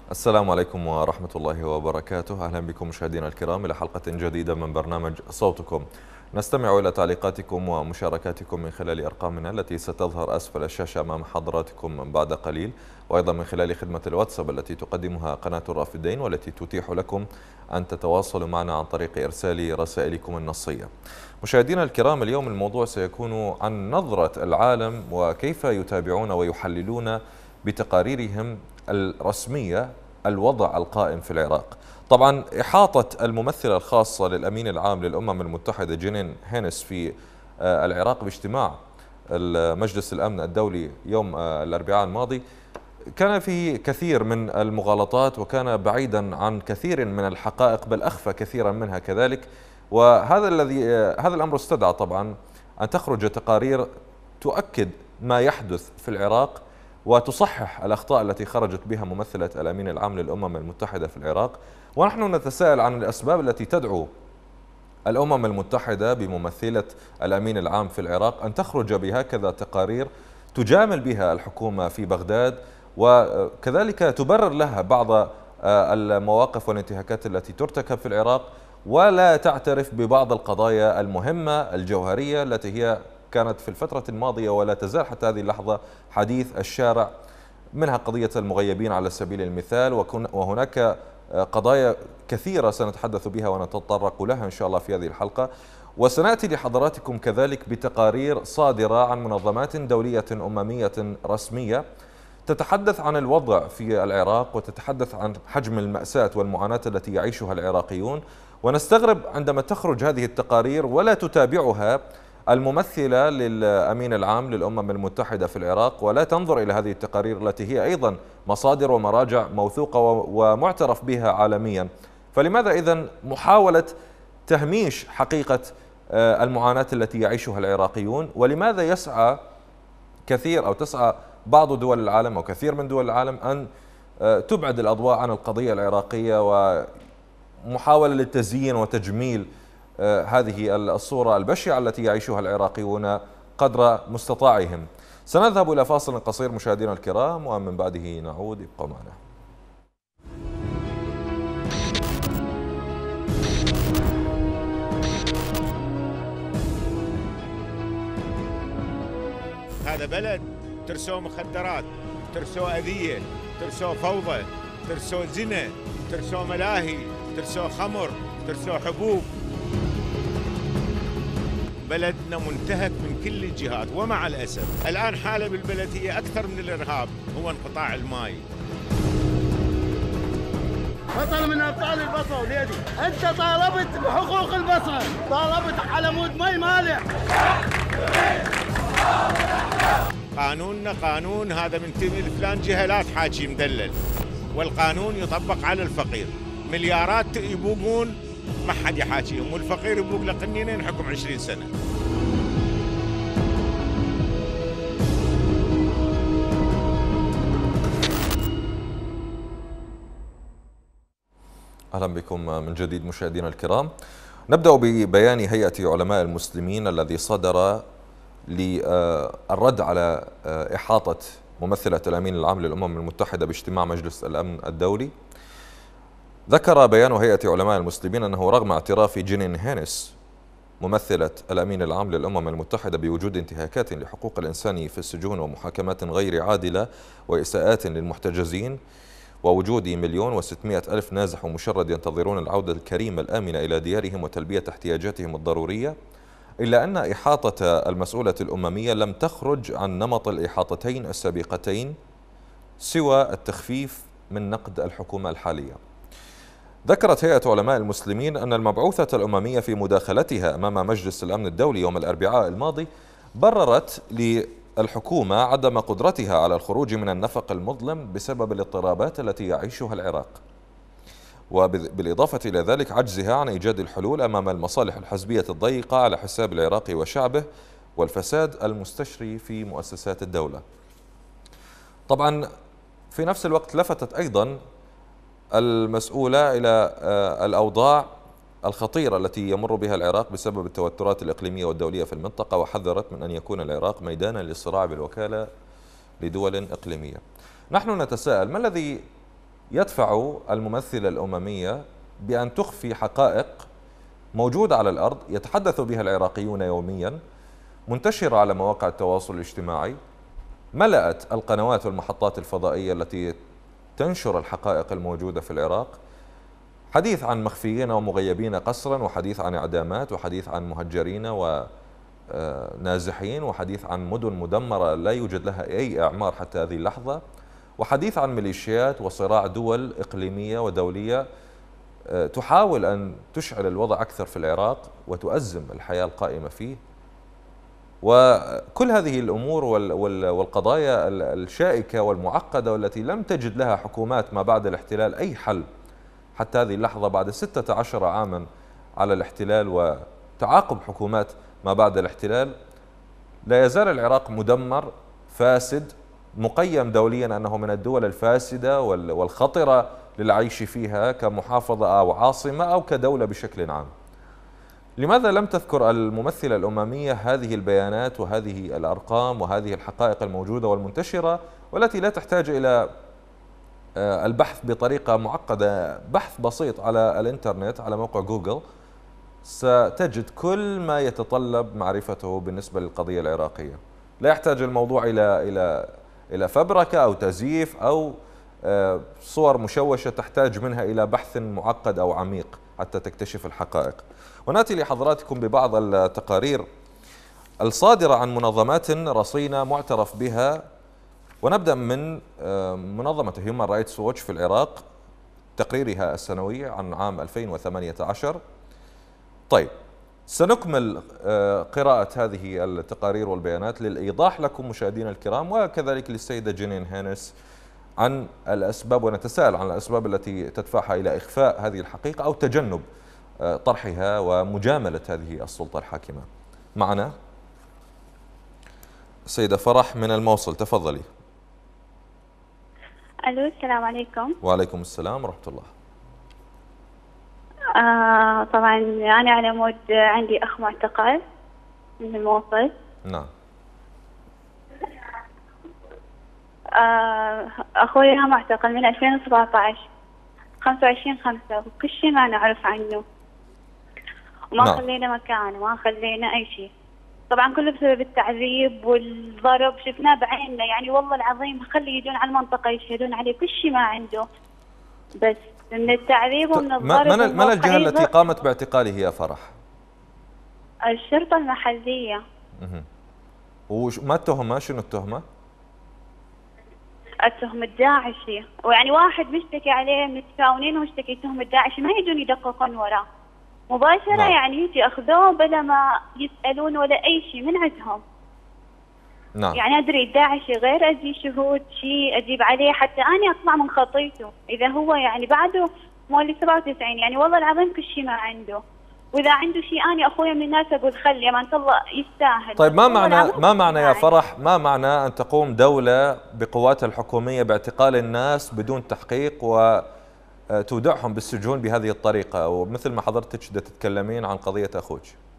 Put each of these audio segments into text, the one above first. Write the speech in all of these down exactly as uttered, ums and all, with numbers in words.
السلام عليكم ورحمة الله وبركاته. أهلا بكم مشاهدينا الكرام إلى حلقة جديدة من برنامج صوتكم. نستمع إلى تعليقاتكم ومشاركاتكم من خلال أرقامنا التي ستظهر أسفل الشاشة أمام حضراتكم بعد قليل، وأيضا من خلال خدمة الواتساب التي تقدمها قناة الرافدين والتي تتيح لكم أن تتواصلوا معنا عن طريق إرسال رسائلكم النصية. مشاهدينا الكرام، اليوم الموضوع سيكون عن نظرة العالم وكيف يتابعون ويحللون بتقاريرهم الرسمية الوضع القائم في العراق. طبعا إحاطة الممثلة الخاصة للأمين العام للأمم المتحدة جينين هينس في العراق باجتماع مجلس الأمن الدولي يوم الأربعاء الماضي كان فيه كثير من المغالطات، وكان بعيدا عن كثير من الحقائق، بل أخفى كثيرا منها كذلك. وهذا الذي هذا الأمر استدعى طبعا أن تخرج تقارير تؤكد ما يحدث في العراق وتصحح الأخطاء التي خرجت بها ممثلة الأمين العام للأمم المتحدة في العراق. ونحن نتساءل عن الأسباب التي تدعو الأمم المتحدة بممثلة الأمين العام في العراق أن تخرج بهكذا تقارير تجامل بها الحكومة في بغداد، وكذلك تبرر لها بعض المواقف والانتهاكات التي ترتكب في العراق، ولا تعترف ببعض القضايا المهمة الجوهرية التي هي كانت في الفترة الماضية ولا تزال حتى هذه اللحظة حديث الشارع، منها قضية المغيبين على سبيل المثال. وهناك قضايا كثيرة سنتحدث بها ونتطرق لها إن شاء الله في هذه الحلقة. وسنأتي لحضراتكم كذلك بتقارير صادرة عن منظمات دولية أممية رسمية تتحدث عن الوضع في العراق وتتحدث عن حجم المأساة والمعاناة التي يعيشها العراقيون. ونستغرب عندما تخرج هذه التقارير ولا تتابعها الممثلة للأمين العام للأمم المتحدة في العراق، ولا تنظر إلى هذه التقارير التي هي أيضا مصادر ومراجع موثوقة ومعترف بها عالميا. فلماذا إذن محاولة تهميش حقيقة المعاناة التي يعيشها العراقيون؟ ولماذا يسعى كثير أو تسعى بعض دول العالم أو كثير من دول العالم أن تبعد الأضواء عن القضية العراقية ومحاولة للتزيين وتجميل هذه الصورة البشعة التي يعيشها العراقيون قدر مستطاعهم؟ سنذهب إلى فاصل قصير مشاهدينا الكرام، ومن بعده نعود. ابقوا معنا. هذا بلد ترسوه مخدرات، ترسوه أذية، ترسوه فوضى، ترسوه زنا، ترسوه ملاهي، ترسوه خمر، ترسوه حبوب. بلدنا منتهك من كل الجهات، ومع الأسف الآن حالة بالبلد هي أكثر من الإرهاب، هو انقطاع الماء. بطل من أبطال البصرة وليدي، أنت طالبت بحقوق البصرة، طالبت على مود مي مالح. قانوننا قانون، هذا من تميل فلان جهة لا تحاكي مدلل، والقانون يطبق على الفقير. مليارات يبوقون ما حد يحاكيهم، والفقير يبوق له قنينين حكم عشرين سنة. أهلا بكم من جديد مشاهدينا الكرام. نبدأ ببيان هيئة علماء المسلمين الذي صدر للرد على إحاطة ممثلة الأمين العام للأمم المتحدة باجتماع مجلس الأمن الدولي. ذكر بيان هيئة علماء المسلمين أنه رغم اعتراف جينين هينس ممثلة الأمين العام للأمم المتحدة بوجود انتهاكات لحقوق الإنسان في السجون ومحاكمات غير عادلة وإساءات للمحتجزين، ووجود مليون وستمائة ألف نازح ومشرد ينتظرون العودة الكريمة الآمنة إلى ديارهم وتلبية احتياجاتهم الضرورية، إلا أن إحاطة المسؤولة الأممية لم تخرج عن نمط الإحاطتين السابقتين سوى التخفيف من نقد الحكومة الحالية. ذكرت هيئة علماء المسلمين أن المبعوثة الأممية في مداخلتها أمام مجلس الأمن الدولي يوم الأربعاء الماضي بررت للحكومة عدم قدرتها على الخروج من النفق المظلم بسبب الاضطرابات التي يعيشها العراق، وبالإضافة إلى ذلك عجزها عن إيجاد الحلول أمام المصالح الحزبية الضيقة على حساب العراق وشعبه والفساد المستشري في مؤسسات الدولة. طبعا في نفس الوقت لفتت أيضا المسؤولة إلى الأوضاع الخطيرة التي يمر بها العراق بسبب التوترات الإقليمية والدولية في المنطقة، وحذرت من أن يكون العراق ميدانا للصراع بالوكالة لدول إقليمية. نحن نتساءل ما الذي يدفع الممثلة الأممية بأن تخفي حقائق موجودة على الأرض يتحدث بها العراقيون يوميا، منتشرة على مواقع التواصل الاجتماعي، ملأت القنوات والمحطات الفضائية التي تنشر الحقائق الموجودة في العراق، حديث عن مخفيين ومغيبين قسرا، وحديث عن إعدامات، وحديث عن مهجرين ونازحين، وحديث عن مدن مدمرة لا يوجد لها أي إعمار حتى هذه اللحظة، وحديث عن ميليشيات وصراع دول إقليمية ودولية تحاول أن تشعل الوضع أكثر في العراق وتؤزم الحياة القائمة فيه. وكل هذه الأمور والقضايا الشائكة والمعقدة والتي لم تجد لها حكومات ما بعد الاحتلال أي حل حتى هذه اللحظة، بعد ستة عشر عاما على الاحتلال وتعاقب حكومات ما بعد الاحتلال، لا يزال العراق مدمر فاسد مقيم دوليا أنه من الدول الفاسدة والخطرة للعيش فيها كمحافظة أو عاصمة أو كدولة بشكل عام. لماذا لم تذكر الممثلة الأممية هذه البيانات وهذه الأرقام وهذه الحقائق الموجودة والمنتشرة والتي لا تحتاج إلى البحث بطريقة معقدة؟ بحث بسيط على الإنترنت على موقع جوجل ستجد كل ما يتطلب معرفته بالنسبة للقضية العراقية. لا يحتاج الموضوع إلى إلى إلى فبركة أو تزييف أو صور مشوشة تحتاج منها إلى بحث معقد أو عميق حتى تكتشف الحقائق. ونأتي لحضراتكم ببعض التقارير الصادرة عن منظمات رصينة معترف بها، ونبدأ من منظمة هيومان رايتس ووتش في العراق، تقريرها السنوي عن عام ألفين وثمانية عشر. طيب، سنكمل قراءة هذه التقارير والبيانات للإيضاح لكم مشاهدينا الكرام وكذلك للسيدة جينين هانس عن الأسباب، ونتساءل عن الأسباب التي تدفعها إلى إخفاء هذه الحقيقة أو تجنب طرحها ومجاملة هذه السلطة الحاكمة. معنا السيدة فرح من الموصل، تفضلي. ألو، السلام عليكم. وعليكم السلام ورحمة الله. آه طبعا أنا على مود عندي أخ معتقل من الموصل. نعم. آه أخوي معتقل من ألفين وسبعة عشر خمسة وعشرين خمسة، وكل شيء ما نعرف عنه، وما نعم. خلينا مكان وما خلينا أي شيء. طبعا كله بسبب التعذيب والضرب، شفناه بعيننا يعني والله العظيم. خلي يجون على المنطقة يشهدون عليه كل شيء ما عنده، بس من التعذيب ومن الضرب. من من الجهة التي قامت باعتقاله يا فرح؟ الشرطة المحلية. اها. وش ما التهمة؟ شنو التهمة؟ التهمة الداعشي، ويعني واحد مشتكي عليه متفاونين ومشتكي تهمة داعشي ما يجون يدققون وراه مباشرة. نعم. يعني يجي أخذوه بلا ما يسألون ولا أي شيء من عندهم. نعم. يعني أدري الداعشي غير أجي شهود شيء أجيب عليه حتى أنا أطلع من خطيته إذا هو يعني بعده مولي سبعة وتسعين، يعني والله العظيم كل شيء ما عنده. وإذا عنده شيء أنا أخويا من الناس أقول خلي ما الله يستاهل. طيب، ما معنى ما معنى يا فرح ما معنى أن تقوم دولة بقواتها الحكومية باعتقال الناس بدون تحقيق وتودعهم بالسجون بهذه الطريقة، ومثل ما حضرتك تتكلمين عن قضية أخوك؟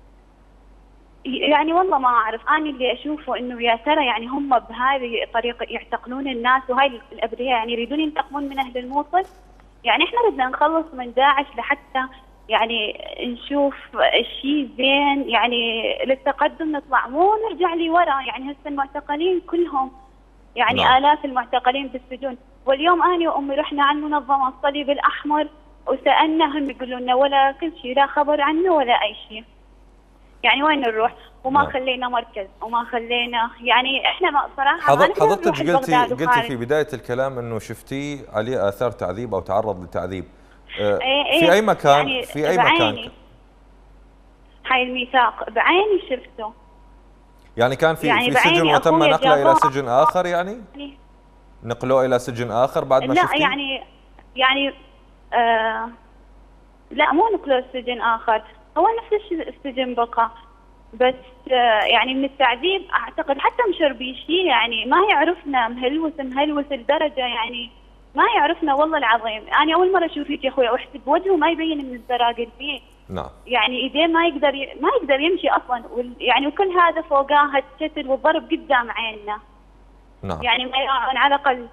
يعني والله ما أعرف. أنا اللي أشوفه إنه يا ترى يعني هم بهذه الطريقة يعتقلون الناس، وهاي الأبرياء يعني يريدون ينتقمون من أهل الموصل. يعني إحنا بدنا نخلص من داعش لحتى يعني نشوف الشيء زين، يعني للتقدم نطلع مو نرجع لي ورا. يعني هسه المعتقلين كلهم يعني نعم. آلاف المعتقلين بالسجون. واليوم أنا وأمي رحنا عند منظمة الصليب الأحمر وسألناهم يقولوا لنا ولا كل شيء، لا خبر عنه ولا أي شيء. يعني وين نروح؟ وما نعم. خلينا مركز وما خلينا، يعني احنا ما صراحه حضر حضرتك قلتي قلتي في بداية الكلام انه شفتي عليه آثار تعذيب او تعرض للتعذيب. اه ايه في اي مكان؟ يعني في اي بعيني. مكان؟ هاي الميثاق بعيني شفته. يعني كان في يعني في سجن وتم نقله الى سجن اخر؟ يعني يعني نقلوه الى سجن اخر بعد ما لا شفتي؟ يعني يعني آه لا مو نقلوه سجن اخر، هو نفس السجن بقى، بس يعني من التعذيب اعتقد حتى مشربيشي يعني ما يعرفنا، مهلوس مهلوس لدرجه يعني ما يعرفنا والله العظيم. انا اول مره اشوف هيك يا اخوي واحسب وجهه ما يبين من الزراقل فيه. نعم. يعني ايديه ما يقدر ي... ما يقدر يمشي اصلا، وال... يعني وكل هذا فوقاه الشتل والضرب قدام عيننا. نعم. يعني ما يراعون على الاقل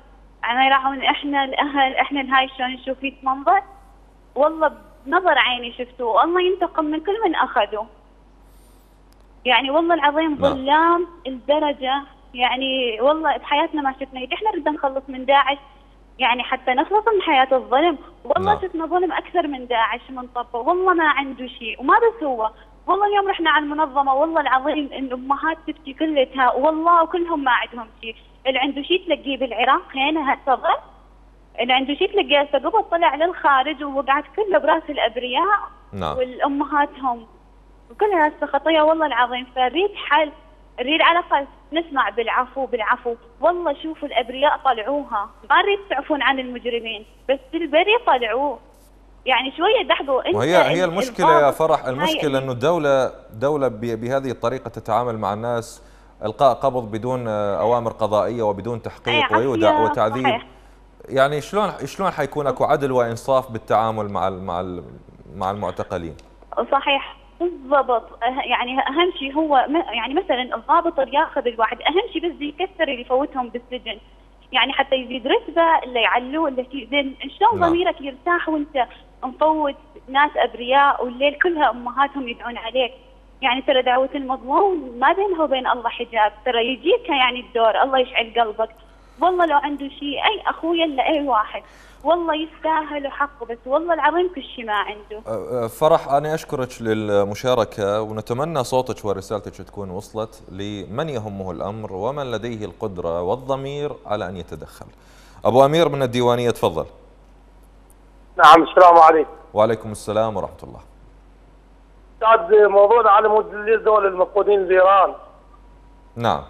يعني يراعون احنا الاهل، احنا الهاي شلون نشوف فيه منظر. والله بنظر عيني شفته، والله ينتقم من كل من اخذه. يعني والله العظيم ظلام الدرجه، يعني والله بحياتنا ما شفنا هيك. احنا نريد نخلص من داعش يعني حتى نخلص من حياه الظلم، والله شفنا ظلم اكثر من داعش من طبه، والله ما عنده شيء. وما بس هو، والله اليوم رحنا على المنظمه، والله العظيم الامهات تبكي كلتها، والله وكلهم ما عندهم شيء. اللي عنده شيء تلاقيه بالعراق هنا هسه ظل، اللي عنده شيء تلاقيه هسه قبل طلع للخارج ووقعت كله براس الابرياء. نعم. والامهاتهم وكلها هسه خطيه والله العظيم. فنريد حل، نريد على الاقل نسمع بالعفو بالعفو. والله شوفوا الابرياء طلعوها، ما نريد تعفون عن المجرمين، بس البري طلعوه. يعني شويه دحقوا. انت وهي هي المشكله يا فرح، المشكله انه الدوله دوله بهذه الطريقه تتعامل مع الناس، القاء قبض بدون اوامر قضائيه وبدون تحقيق ويودع وتعذيب. صحيح. يعني شلون شلون حيكون اكو عدل وانصاف بالتعامل مع مع مع المعتقلين؟ صحيح بالضبط. يعني اهم شيء هو يعني مثلا الضابط اللي ياخذ الواحد، اهم شيء بس يكسر اللي يفوتهم بالسجن، يعني حتى يزيد رتبه، اللي يعلوه، اللي زين شلون ضميرك يرتاح وانت مفوت ناس ابرياء والليل كلها امهاتهم يدعون عليك. يعني ترى دعوه المظلوم ما بينها وبين الله حجاب، ترى يجيك يعني الدور، الله يشعل قلبك. والله لو عنده شيء اي اخويا الا اي واحد والله يستاهل حقه، بس والله العظيم كل شيء ما عنده. فرح انا اشكرك للمشاركه، ونتمنى صوتك ورسالتك تكون وصلت لمن يهمه الامر ومن لديه القدره والضمير على ان يتدخل. ابو امير من الديوانيه، تفضل. نعم السلام عليكم. وعليكم السلام ورحمه الله. استاذ موضوعنا على مود الليل دول المفقودين بايران. نعم.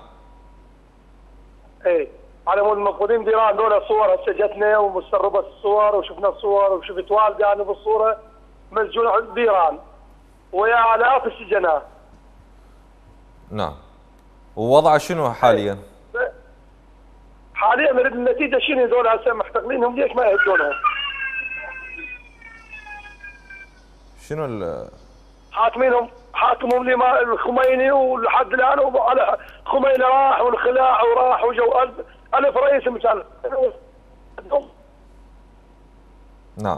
ايه على مود المفقودين بايران دول صور هسه جتنا ومسربه الصور وشفنا الصور وشفت والدي انا بالصوره مسجون بايران ويا الاف السجناء. نعم. ووضعه شنو حاليا؟ حاليا نريد النتيجه شنو دول هسه محتقلينهم ليش ما يهدونهم؟ شنو ال حاكمينهم حاكمهم لما الخميني ولحد الان وعلى خميني راح والخلاع وراح وجو ألف, ألف رئيس مثلا. نعم.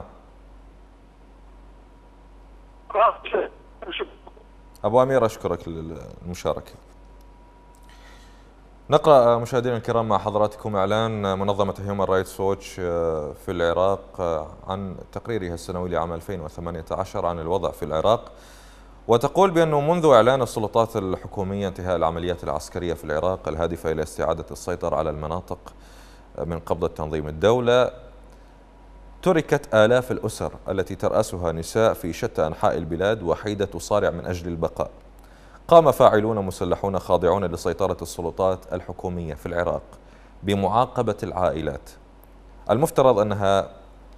ابو امير اشكرك للمشاركه. نقرأ مشاهدينا الكرام مع حضراتكم إعلان منظمة هيومن رايتس ووتش في العراق عن تقريرها السنوي لعام ألفين وثمانية عشر عن الوضع في العراق، وتقول بأنه منذ إعلان السلطات الحكومية انتهاء العمليات العسكرية في العراق الهادفة إلى استعادة السيطرة على المناطق من قبضة تنظيم الدولة، تركت آلاف الأسر التي ترأسها نساء في شتى أنحاء البلاد وحيدة تصارع من أجل البقاء. قام فاعلون مسلحون خاضعون لسيطرة السلطات الحكومية في العراق بمعاقبة العائلات المفترض أنها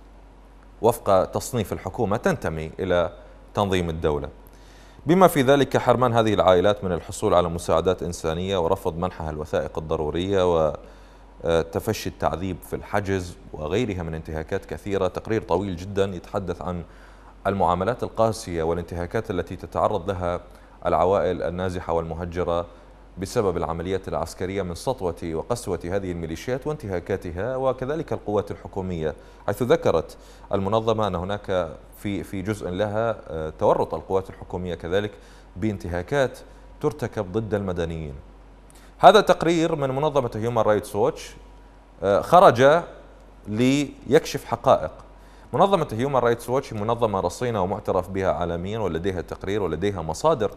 وفق تصنيف الحكومة تنتمي إلى تنظيم الدولة، بما في ذلك حرمان هذه العائلات من الحصول على مساعدات إنسانية ورفض منحها الوثائق الضرورية وتفشي التعذيب في الحجز وغيرها من انتهاكات كثيرة. تقرير طويل جدا يتحدث عن المعاملات القاسية والانتهاكات التي تتعرض لها العوائل النازحة والمهجرة بسبب العمليات العسكرية من سطوة وقسوة هذه الميليشيات وانتهاكاتها، وكذلك القوات الحكومية، حيث ذكرت المنظمة أن هناك في في جزء لها تورط القوات الحكومية كذلك بانتهاكات ترتكب ضد المدنيين. هذا تقرير من منظمة هيومن رايتس ووتش خرج ليكشف حقائق. منظمة هيومن رايتس ووتش منظمة رصينة ومعترف بها عالميا ولديها تقرير ولديها مصادر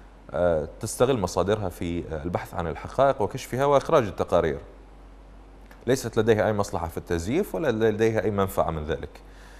تستغل مصادرها في البحث عن الحقائق وكشفها وإخراج التقارير. ليست لديها أي مصلحة في التزييف ولا لديها أي منفعة من ذلك.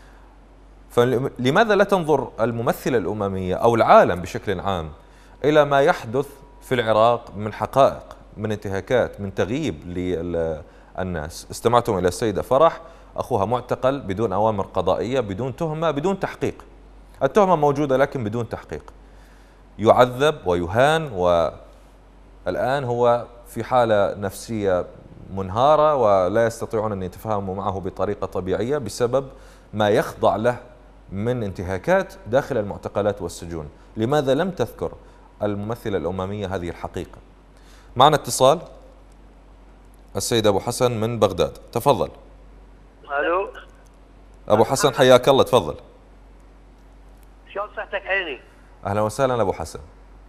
فلماذا لا تنظر الممثلة الأممية أو العالم بشكل عام إلى ما يحدث في العراق من حقائق، من انتهاكات، من تغييب للناس؟ استمعتم إلى السيدة فرح، أخوها معتقل بدون أوامر قضائية، بدون تهمة، بدون تحقيق. التهمة موجودة لكن بدون تحقيق، يعذب ويهان، والآن هو في حالة نفسية منهارة ولا يستطيعون أن يتفاهموا معه بطريقة طبيعية بسبب ما يخضع له من انتهاكات داخل المعتقلات والسجون. لماذا لم تذكر الممثلة الأممية هذه الحقيقة؟ معنا اتصال، السيد أبو حسن من بغداد، تفضل. الو ابو حسن حياك الله، تفضل. شلون صحتك عيني؟ اهلا وسهلا ابو حسن.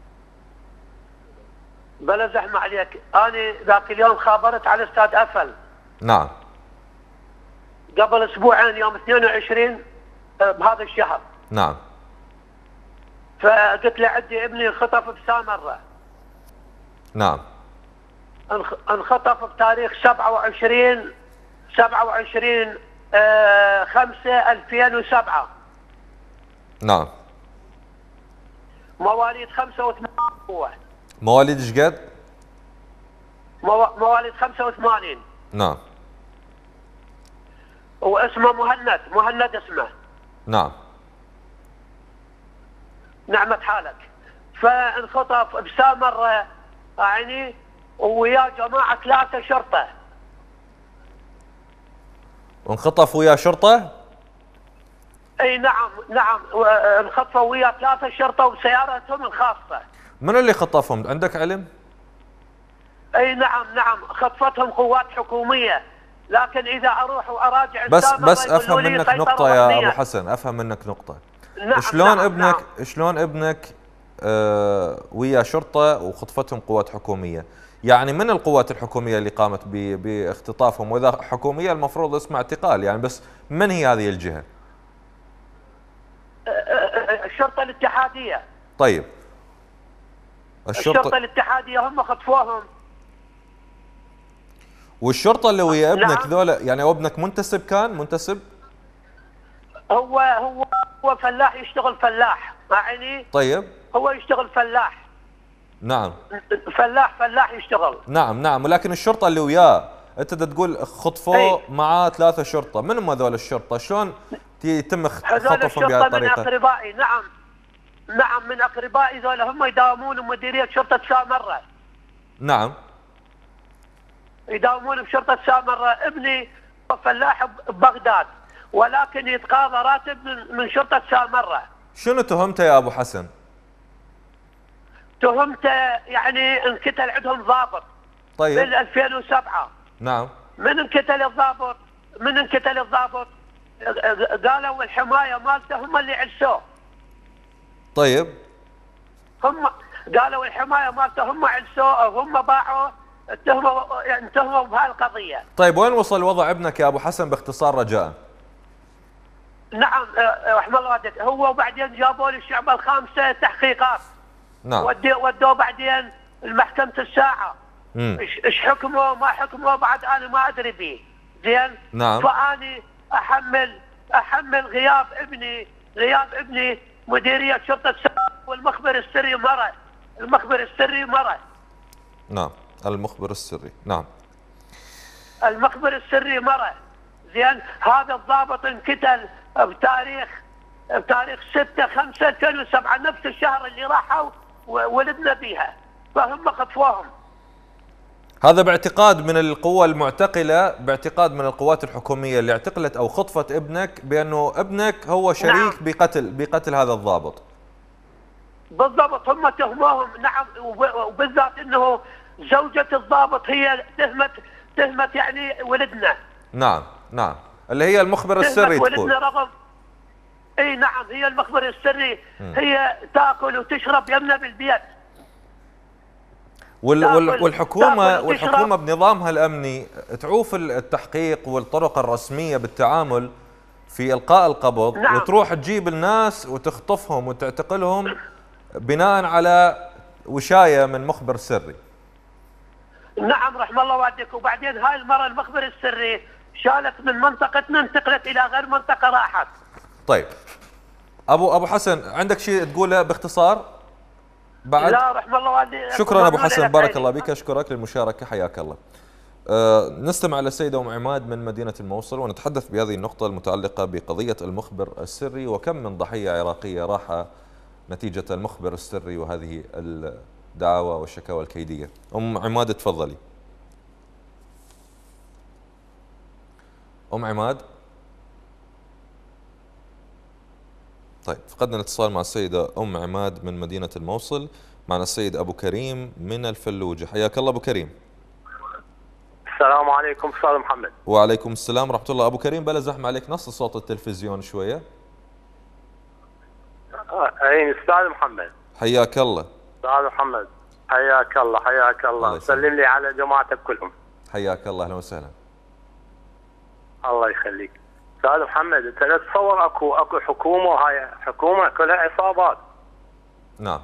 بلا زحمه عليك، انا ذاك اليوم خابرت على استاذ افل. نعم. قبل اسبوعين يوم اثنين وعشرين بهذا الشهر. نعم. فقلت له عندي ابني انخطف بسامره. نعم. انخطف بتاريخ سبعة وعشرين سبعة وعشرين خمسة ألفين وسبعة. نعم. مواليد خمسة وثمانين هو. مواليد ايش قد؟ مو... مواليد خمسة وثمانين. نعم. واسمه مهند، مهند اسمه. نعم. نعمة حالك. فانخطف بسامرة يعني ويا جماعة ثلاثة شرطة. وانخطف ويا شرطة؟ اي نعم نعم، انخطفوا ويا ثلاثة شرطة وسيارتهم الخاصة. من اللي خطفهم؟ عندك علم؟ اي نعم نعم، خطفتهم قوات حكومية، لكن اذا اروح واراجع بس بس افهم منك نقطة يا ابو حسن، افهم منك نقطة. نعم شلون نعم ابنك نعم. شلون ابنك آه ويا شرطة وخطفتهم قوات حكومية؟ يعني من القوات الحكومية اللي قامت باختطافهم؟ واذا حكومية المفروض اسمها اعتقال يعني، بس من هي هذه الجهة؟ الشرطة الاتحادية. طيب. الشرطة, الشرطة الاتحادية هم خطفوهم. والشرطة اللي ويا ابنك نعم. ذولا يعني هو ابنك منتسب كان منتسب؟ هو هو هو فلاح، يشتغل فلاح يعني. طيب. هو يشتغل فلاح. نعم. فلاح فلاح يشتغل. نعم نعم، ولكن الشرطة اللي وياه انت تقول خطفوه أي. معاه ثلاثة شرطة، من هم هذول الشرطة؟ شلون يتم خطفهم بهذه الطريقة؟ من اقربائي. نعم نعم، من اقربائي ذول هم يداومون بمديرية شرطة سامرة. نعم. يداومون بشرطة سامرة. ابني فلاح ببغداد، ولكن يتقاضى راتب من شرطة سامرة. شنو تهمته يا ابو حسن؟ تهمته يعني انقتل عندهم ضابط. طيب. بال ألفين وسبعة. نعم. من انقتل الضابط؟ من انقتل الضابط؟ قالوا الحماية مالته هم اللي علسوه. طيب. هم قالوا الحماية مالته هم علسوه، هم باعوه، اتهموا يعني اتهموا بهالقضية. طيب وين وصل وضع ابنك يا ابو حسن باختصار رجاء؟ نعم رحم الله والديك، هو وبعدين جابوا لي الشعبة الخامسة تحقيقات. نعم. ودوه بعدين المحكمة الساعة. ايش حكموا ما حكموا بعد انا ما ادري به. زين؟ نعم. فاني احمل احمل غياب ابني، غياب ابني مديرية شرطة الساعة، والمخبر السري مرة. المخبر السري مرة. نعم، المخبر السري، نعم. المخبر السري مرة. زين؟ هذا الضابط انقتل بتاريخ بتاريخ ستة خمسة ألفين وسبعة، نفس الشهر اللي راحوا ولدنا بيها، فهم خطفوهم. هذا باعتقاد من القوى المعتقلة، باعتقاد من القوات الحكومية اللي اعتقلت أو خطفت ابنك بأنه ابنك هو شريك نعم. بقتل بقتل هذا الضابط. بالضبط، هم تهموهم. نعم، وبالذات انه زوجة الضابط هي تهمت تهمت يعني ولدنا. نعم نعم، اللي هي المخبر السري تقول. ولدنا رغم اي نعم، هي المخبر السري. م. هي تاكل وتشرب يمنا بالبيت. وال وال والحكومة والحكومة بنظامها الأمني تعوف التحقيق والطرق الرسمية بالتعامل في إلقاء القبض. نعم. وتروح تجيب الناس وتخطفهم وتعتقلهم بناء على وشاية من مخبر سري. نعم رحم الله والديك. وبعدين هاي المرة المخبر السري شالت من منطقتنا، انتقلت إلى غير منطقة راحت. طيب أبو أبو حسن، عندك شيء تقوله باختصار؟ بعد؟ لا رحم الله والديك. شكرا أبو حسن، بارك الله بك، أشكرك للمشاركة، حياك الله. أه نستمع للسيدة أم عماد من مدينة الموصل، ونتحدث بهذه النقطة المتعلقة بقضية المخبر السري، وكم من ضحية عراقية راح نتيجة المخبر السري وهذه الدعاوى والشكاوى الكيدية. أم عماد تفضلي. أم عماد. طيب، فقدنا الاتصال مع السيدة أم عماد من مدينة الموصل. معنا السيد أبو كريم من الفلوجة، حياك الله أبو كريم. السلام عليكم استاذ محمد. وعليكم السلام ورحمة الله. أبو كريم بلا زحمة عليك، نص صوت التلفزيون شوية. اي استاذ محمد. حياك الله. استاذ محمد حياك الله حياك الله, الله سلم لي على جماعتك كلهم. حياك الله، اهلا وسهلا. الله يخليك. استاذ محمد انت لا تتصور اكو اكو حكومه، هاي حكومه كلها عصابات. نعم.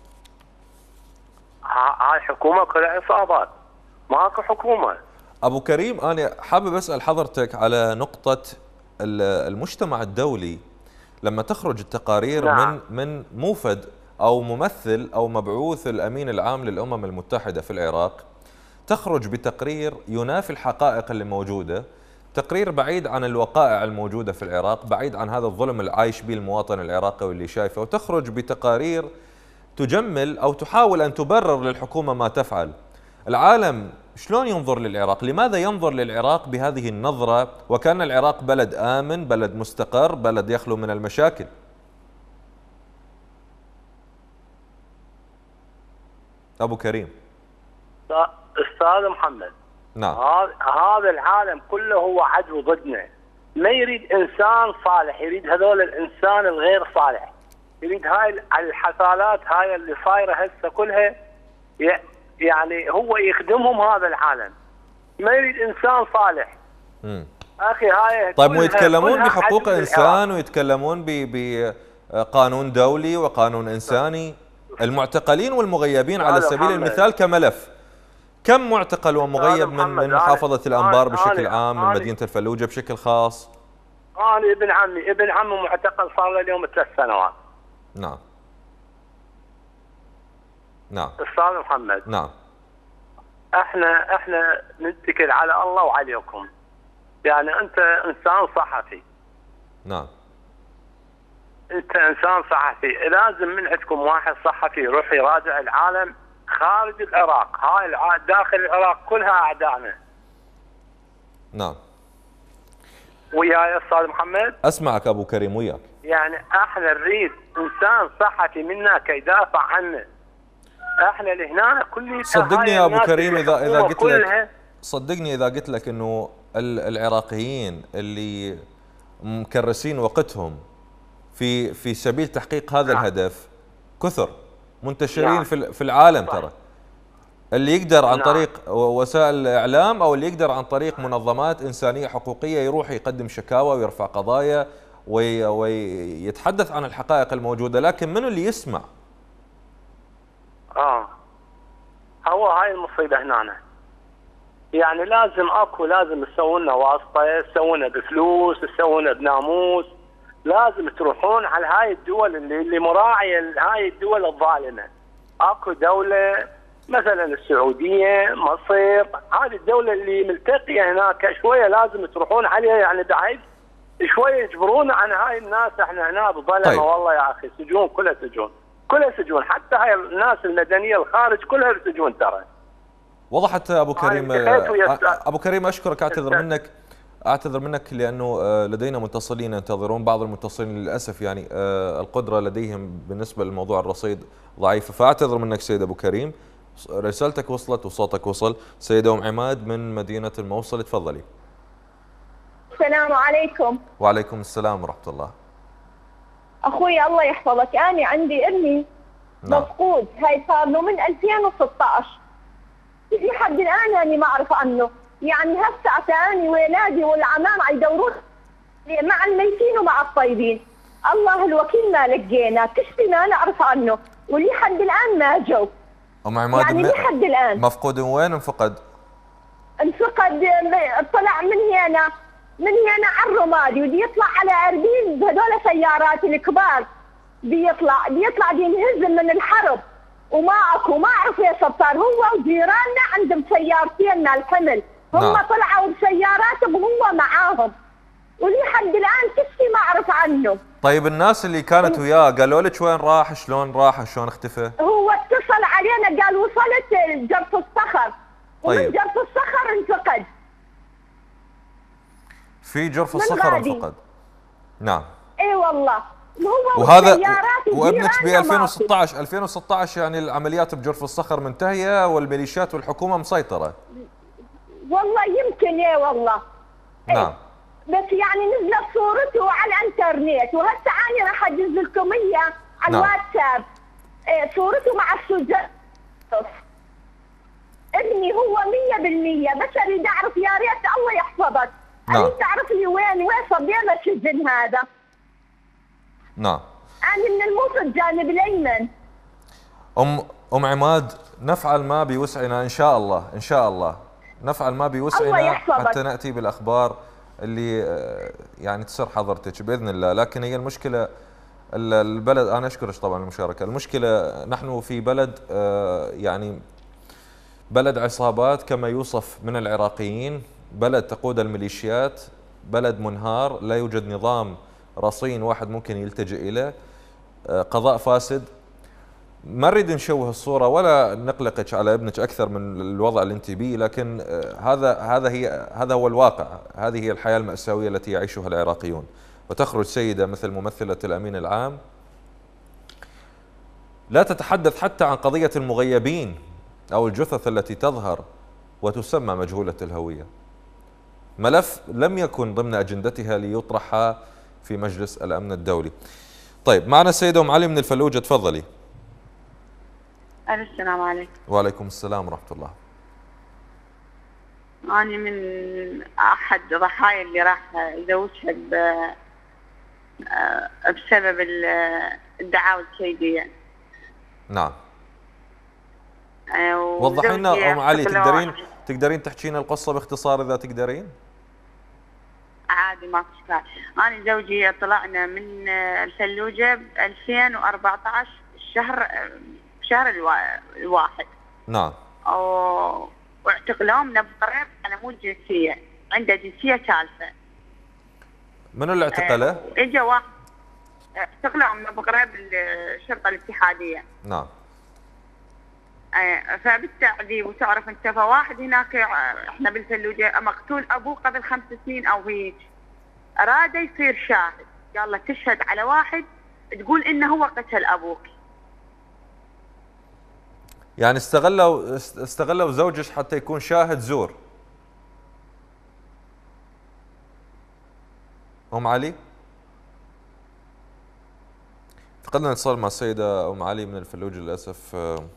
هاي حكومه كلها عصابات، ماكو حكومه. ابو كريم انا حابب اسال حضرتك على نقطه المجتمع الدولي لما تخرج التقارير نعم. من من موفد او ممثل او مبعوث الامين العام للامم المتحده في العراق، تخرج بتقرير ينافي الحقائق اللي موجوده، تقرير بعيد عن الوقائع الموجوده في العراق، بعيد عن هذا الظلم اللي عايش به المواطن العراقي واللي شايفه، وتخرج بتقارير تجمل او تحاول ان تبرر للحكومه ما تفعل. العالم شلون ينظر للعراق؟ لماذا ينظر للعراق بهذه النظرة وكان العراق بلد آمن، بلد مستقر، بلد يخلو من المشاكل؟ أبو كريم. أستاذ محمد. نعم. هذا العالم كله هو عدو ضدنا، ما يريد إنسان صالح، يريد هذول الإنسان الغير صالح، يريد هاي الحثالات هاي اللي صايرة هسه كلها يعني هو يخدمهم هذا العالم، ما يريد انسان صالح. امم اخي هاي طيب ويتكلمون بحقوق انسان ويتكلمون بقانون دولي وقانون انساني. المعتقلين والمغيبين على سبيل المثال كملف، كم معتقل ومغيب من من محافظة الأنبار بشكل عام، من مدينة الفلوجة بشكل خاص؟ انا ابن عمي ابن عمي معتقل صار له اليوم ثلاث سنوات. نعم. نعم. استاذ محمد. نعم. احنا احنا نتكل على الله وعليكم. يعني انت انسان صحفي. نعم. انت انسان صحفي، لازم من عندكم واحد صحفي يروح يراجع العالم خارج العراق، هاي الع... داخل العراق كلها اعدائنا. نعم. وياي استاذ محمد؟ اسمعك ابو كريم وياك. يعني احنا نريد انسان صحفي منا كيدافع عنا. احنا اللي هنا كل صدقني يا ابو كريم اذا اذا قلت لك صدقني اذا قلت لك انه العراقيين اللي مكرسين وقتهم في في سبيل تحقيق هذا نعم. الهدف كثر منتشرين نعم. في في العالم صح. ترى اللي يقدر عن نعم. طريق وسائل الاعلام او اللي يقدر عن طريق منظمات انسانيه حقوقيه يروح يقدم شكاوى ويرفع قضايا وي ويتحدث عن الحقائق الموجوده، لكن منو اللي يسمع؟ اه هو هاي المصيبه هنا، يعني لازم اكو لازم تسوون لنا واسطه، تسوون لنا بفلوس، تسوون لنا بناموس، لازم تروحون على هاي الدول اللي اللي مراعيه هاي الدول الظالمه. اكو دوله مثلا السعوديه، مصر، هذه الدوله اللي ملتقيه هناك شويه لازم تروحون عليها، يعني بعيد شويه يجبرونا عن هاي الناس. احنا هنا بظلمه طيب. والله يا اخي سجون كلها سجون كلها سجون، حتى هاي الناس المدنيه الخارج كلها سجون ترى. وضحت ابو كريم. ابو كريم اشكرك، اعتذر منك اعتذر منك لانه لدينا متصلين ينتظرون، بعض المتصلين للاسف يعني القدره لديهم بالنسبه للموضوع الرصيد ضعيفه، فاعتذر منك سيد ابو كريم. رسالتك وصلت وصوتك وصل. سيده ام عماد من مدينه الموصل، تفضلي. السلام عليكم. وعليكم السلام ورحمه الله. اخوي الله يحفظك، انا عندي ابني نعم. مفقود، هاي صار له من ألفين وستة عشر لحد الان اني ما اعرف عنه، يعني هسه اني ولادي والعمام يدورون مع الميتين ومع الطيبين، الله الوكيل ما لقينا، كشفي ما نعرف عنه ولحد الان ما جو. ام عماد يعني لحد الان مفقود وين انفقد؟ انفقد طلع من هنا من هنا على الرمادي ودي يطلع على اربيل بهذول سيارات الكبار، بيطلع بيطلع بينهزم من الحرب وما اكو ما اعرف ايش صار. هو وجيراننا عندهم سيارتين مال الحمل، هم نعم. طلعوا بسياراتهم وهو معاهم ولحد الان كشي ما اعرف عنه. طيب الناس اللي كانت وياه قالوا لك وين راح، شلون راح، شلون اختفى؟ هو اتصل علينا قال وصلت جرف الصخر. طيب. ومن جرف الصخر انفقد. في جرف الصخر انفقد. نعم. اي والله. هو وهذا وابنك ب ألفين وستة عشر ألفين وستة عشر يعني العمليات بجرف الصخر منتهيه والميليشيات والحكومه مسيطره. والله يمكن ايه والله. نعم. بس يعني نزلت صورته على الانترنت، وهسه انا راح اجز لكم اياه على نعم. الواتساب. إيه صورته مع السجن. ابني هو مية بالمية، بس اريد اعرف يا ريت الله يحفظك. نعم. اريد تعرف لي وين وين صبينا السجن هذا. نعم. انا من الموت الجانب الايمن. ام ام عماد، نفعل ما بوسعنا ان شاء الله، ان شاء الله نفعل ما بوسعنا حتى ناتي بالاخبار اللي يعني تسر حضرتك باذن الله. لكن هي المشكله البلد، انا اشكرك طبعا المشاركه. المشكله نحن في بلد يعني بلد عصابات كما يوصف من العراقيين، بلد تقود الميليشيات، بلد منهار، لا يوجد نظام رصين واحد ممكن يلتجئ اليه، قضاء فاسد. ما نريد نشوه الصوره ولا نقلقك على ابنك اكثر من الوضع اللي انت بيه، لكن هذا هذا هي هذا هو الواقع، هذه هي الحياه الماساويه التي يعيشها العراقيون. وتخرج سيده مثل ممثله الامين العام لا تتحدث حتى عن قضيه المغيبين او الجثث التي تظهر وتسمى مجهوله الهويه. ملف لم يكن ضمن اجندتها ليطرح في مجلس الامن الدولي. طيب معنا السيده ام علي من الفلوجه، تفضلي. السلام عليكم. وعليكم السلام ورحمة الله. أنا من أحد ضحايا اللي راح زوجها بسبب الدعاوى الكيدية. نعم. وضحي لنا أم علي، تقدرين تقدرين تحكينا القصة باختصار إذا تقدرين؟ عادي ما في إشكال. أنا زوجي طلعنا من الفلوجة ب ألفين وأربعة عشر الشهر شهر الواحد. نعم. واعتقلوه من بقريب على مود جنسيه، عنده جنسيه ثالثه. منو اللي اعتقله؟ اه اجى واحد اعتقلوه من بقريب الشرطه الاتحاديه. نعم. اه فبالتعذيب وتعرف انت، فواحد هناك احنا بالفلوجه مقتول ابوه قبل خمس سنين او هيك، اراد يصير شاهد، قال له تشهد على واحد تقول انه هو قتل ابوك. يعني استغلوا استغلوا زوجك حتى يكون شاهد زور. ام علي؟ فقدنا اتصال مع السيده ام علي من الفلوجه للاسف.